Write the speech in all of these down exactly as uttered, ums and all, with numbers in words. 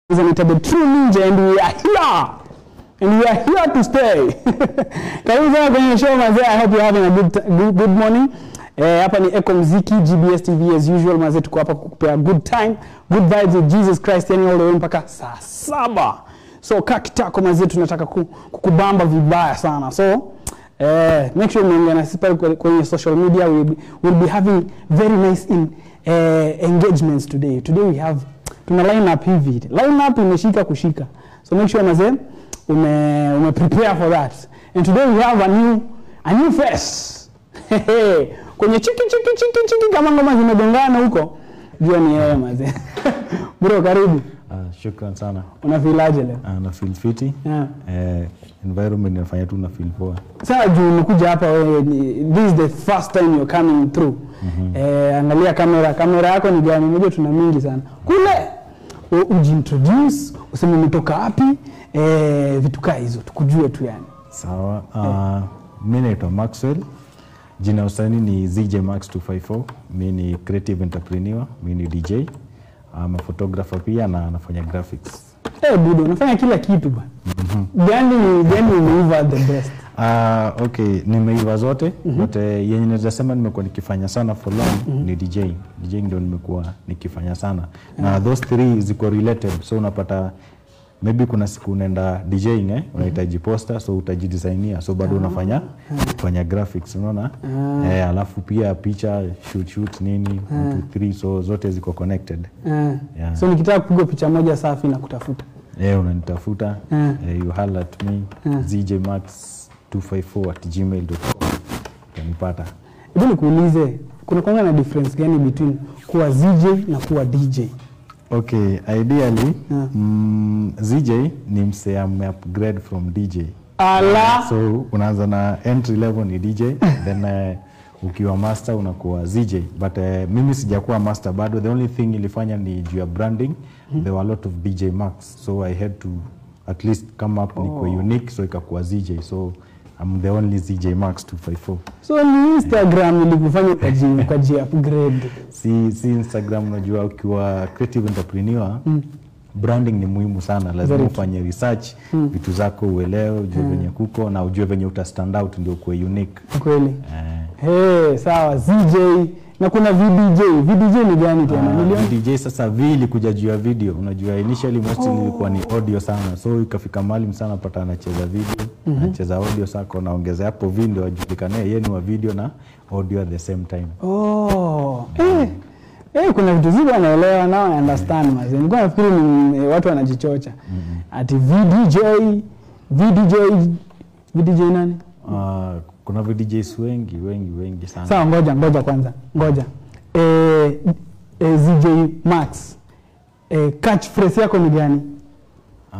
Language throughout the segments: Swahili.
The true ninja, and we are here, and we are here to stay. Karibu sana kwenye show mazee. I hope you're having a good good, good morning. Eh, hapa ni Eko Mziki, G B S T V as usual mazee, tuko hapa kukupea good time, good vibes with Jesus Christ, yani all the way mpaka saa saba. So kakitako mazee, tunataka kukubamba vibaya sana. So eh, make sure mnaongea na sisi pale kwenye social media. We'll be, we'll be having very nice in eh, engagements today. Today we have tuna line up hivi. Line up imeshika kushika. So make sure mazee ume ume prepare for that. And today we have a new a new face. Kwenye chiki chiki chiki chiki kama ngoma zimegongana huko. Jua ni yeye mazee. Bro, karibu. Uh, shukran sana. Una feel aje leo? Uh, na feel fiti. Yeah. Eh, environment inafanya tu na feel poa. Sasa juu umekuja hapa wewe, this is the first time you're coming through. Mm -hmm. Eh, angalia kamera, kamera yako ni gani? Unajua tuna mingi sana. Kule ujiintroduce, useme umetoka wapi, eh vitu kama hizo tukujue tu yani. Sawa. Uh, yeah. Mimi naitwa Maxwell. Jina usani ni Z J Max two five four. Mimi ni creative entrepreneur, mimi ni D J. I'm a photographer pia na nafanya graphics. Eh hey, budo, unafanya kila kitu bana. Mhm. Gani gani umeiva the best? Ah, uh, okay, nimeiva zote, mm -hmm. But uh, yenye naweza sema nimekuwa nikifanya sana for long mm -hmm. ni D J. D J ndio nimekuwa nikifanya sana. Mm -hmm. Na those three ziko related. So unapata maybe kuna siku unaenda DJing eh, unahitaji poster, so utajidesignia, so bado unafanya kufanya graphics, unaona? Eh, alafu pia picha, shoot shoot nini, one two three, so zote ziko connected. Yeah. So nikitaka kupiga picha moja safi na kutafuta. Eh, unanitafuta, eh, you holler at me, Z J Max two five four at gmail dot com. Utanipata. Hebu nikuulize, kuna kwanga na difference gani between kuwa Z J na kuwa D J? Okay, ideally, yeah. mm, Z J ni mse ame upgrade from D J. Ala! So, unaanza na entry level ni D J, then uh, ukiwa master unakuwa Z J. But uh, mimi sijakuwa master bado. The only thing ilifanya ni juu ya branding. Mm-hmm. There were a lot of D J Max. So, I had to at least come up oh. nikuwa unique, so ikakuwa Z J. So, I'm the only Z J Max two five four. So ni Instagram ilikufanya kaji kaji upgrade. Si si Instagram, unajua ukiwa creative entrepreneur, mm. branding ni muhimu sana. Lazima ufanye research, mm. vitu zako uelewe, ujue mm. venye kuko na ujue venye uta stand out ndio kuwe unique. Kweli. Eh. Hey, sawa Z J na kuna V D J. V D J ni gani tena? Uh, V D J sasa V ilikuja juu ya video. Unajua initially mostly oh. ilikuwa ni audio sana. So ikafika mahali sana pata anacheza video, mm -hmm. anacheza audio sako naongeza hapo video ajulikane yeye ni wa video na audio at the same time. Oh. Yeah. Eh. Eh, kuna vitu zipo anaelewa nao I understand yeah. Maze. Nilikuwa nafikiri ni watu wanajichocha. Mm -hmm. Ati V D J, V D J, V D J nani? Uh, kuna V D Js wengi wengi wengi sana. Sawa, ngoja ngoja kwanza. Ngoja. Eh, eh Z J Max. Eh, catchphrase yako ni gani? Uh,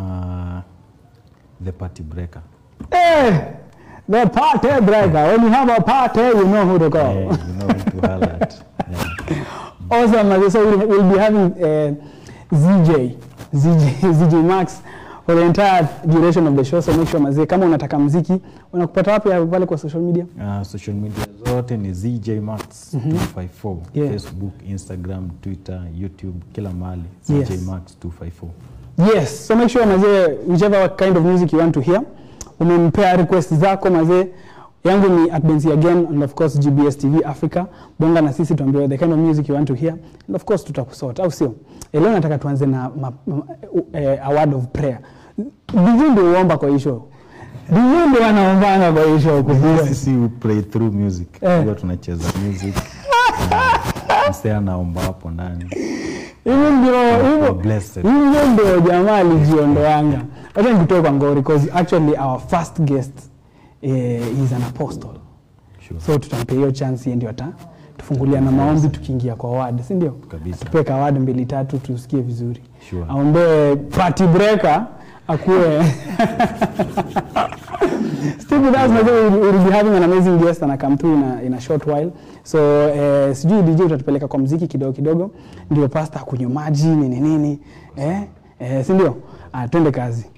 the party breaker. Eh, the party breaker. When you have a party, you know who to call. Yeah, you know who to holler at. Yeah. Awesome. So we'll, we'll be having uh, Z J, Z J, Z J Max for the entire duration of the show. So make sure mazee, kama unataka muziki, unakupata wapi pale kwa social media? Uh, social media zote ni Z J Max mm -hmm. two five four. Yeah. Facebook, Instagram, Twitter, YouTube, kila mahali. Z J yes. Max two five four. Yes. So make sure mazee, whichever kind of music you want to hear, umempea request zako mazee. Yangu ni at Benzi again, and of course G B S T V Africa. Bonga na sisi tuambie the kind of music you want to hear, and of course tutakusort au sio? E, leo nataka tuanze na ma, ma, uh, a word of prayer. Dijui ndio uomba kwa hisho. Dijui ndio anaombanga kwa hisho kupiga. Sisi we pray through music. Eh. Ndio tunacheza music. Msee anaomba hapo ndani. Hivi ndio hivyo. Hivi ndio jamaa alijiondoanga. Acha nikutoe kwa ngori because actually our first guest eh, is an apostle. Sure. So tutampe hiyo chance ndio ata tufungulia na maombi tukiingia kwa word, si ndio? Kabisa. Tupeka word mbili tatu tusikie vizuri. Sure. Aombe party breaker akue. Still with us, we'll, we'll be having an amazing guest and I come through in a, in a short while. So eh, sijui D J utatupeleka kwa muziki kidogo kidogo ndio pastor kunywa maji nini nini eh, eh si ndio? Ah, twende kazi.